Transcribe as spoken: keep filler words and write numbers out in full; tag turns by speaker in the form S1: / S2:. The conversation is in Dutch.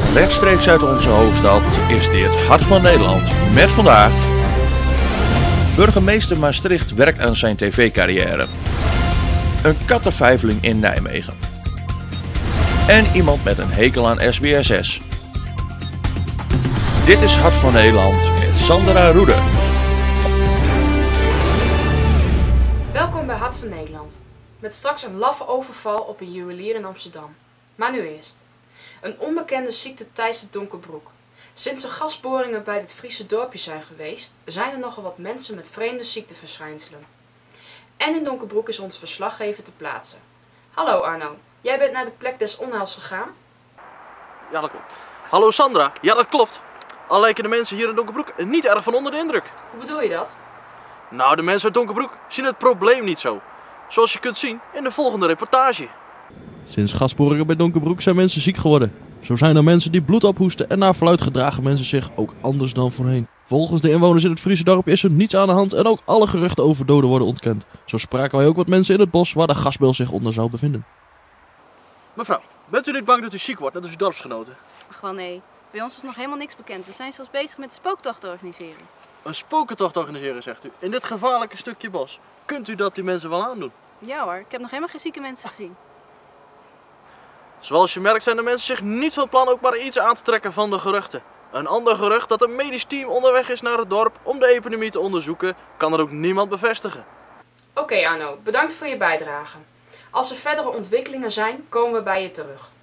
S1: Rechtstreeks uit onze hoofdstad is dit Hart van Nederland. Met vandaag: burgemeester Maastricht werkt aan zijn tv-carrière. Een kattenvijveling in Nijmegen. En iemand met een hekel aan S B S S. Dit is Hart van Nederland met Sandra Roede.
S2: Welkom bij Hart van Nederland. Met straks een laffe overval op een juwelier in Amsterdam. Maar nu eerst. Een onbekende ziekte teist het Donkerbroek. Sinds er gasboringen bij dit Friese dorpje zijn geweest, zijn er nogal wat mensen met vreemde ziekteverschijnselen. En in Donkerbroek is ons verslaggever te plaatsen. Hallo Arno, jij bent naar de plek des onheils gegaan?
S3: Ja, dat klopt. Hallo Sandra, ja dat klopt. Al lijken de mensen hier in Donkerbroek niet erg van onder de indruk.
S2: Hoe bedoel je dat?
S3: Nou, de mensen uit Donkerbroek zien het probleem niet zo. Zoals je kunt zien in de volgende reportage.
S4: Sinds gasboringen bij Donkerbroek zijn mensen ziek geworden. Zo zijn er mensen die bloed ophoesten en naar verluidt gedragen mensen zich ook anders dan voorheen. Volgens de inwoners in het Friese dorp is er niets aan de hand en ook alle geruchten over doden worden ontkend. Zo spraken wij ook wat mensen in het bos waar de gasbel zich onder zou bevinden.
S3: Mevrouw, bent u niet bang dat u ziek wordt, net als uw dorpsgenoten?
S5: Ach wel nee, bij ons is nog helemaal niks bekend. We zijn zelfs bezig met de spooktocht te organiseren.
S3: Een spokentocht organiseren, zegt u, in dit gevaarlijke stukje bos. Kunt u dat die mensen wel aandoen?
S5: Ja hoor, ik heb nog helemaal geen zieke mensen gezien.
S3: Zoals je merkt zijn de mensen zich niet van plan ook maar iets aan te trekken van de geruchten. Een ander gerucht dat een medisch team onderweg is naar het dorp om de epidemie te onderzoeken, kan er ook niemand bevestigen.
S2: Oké Arno, bedankt voor je bijdrage. Als er verdere ontwikkelingen zijn, komen we bij je terug.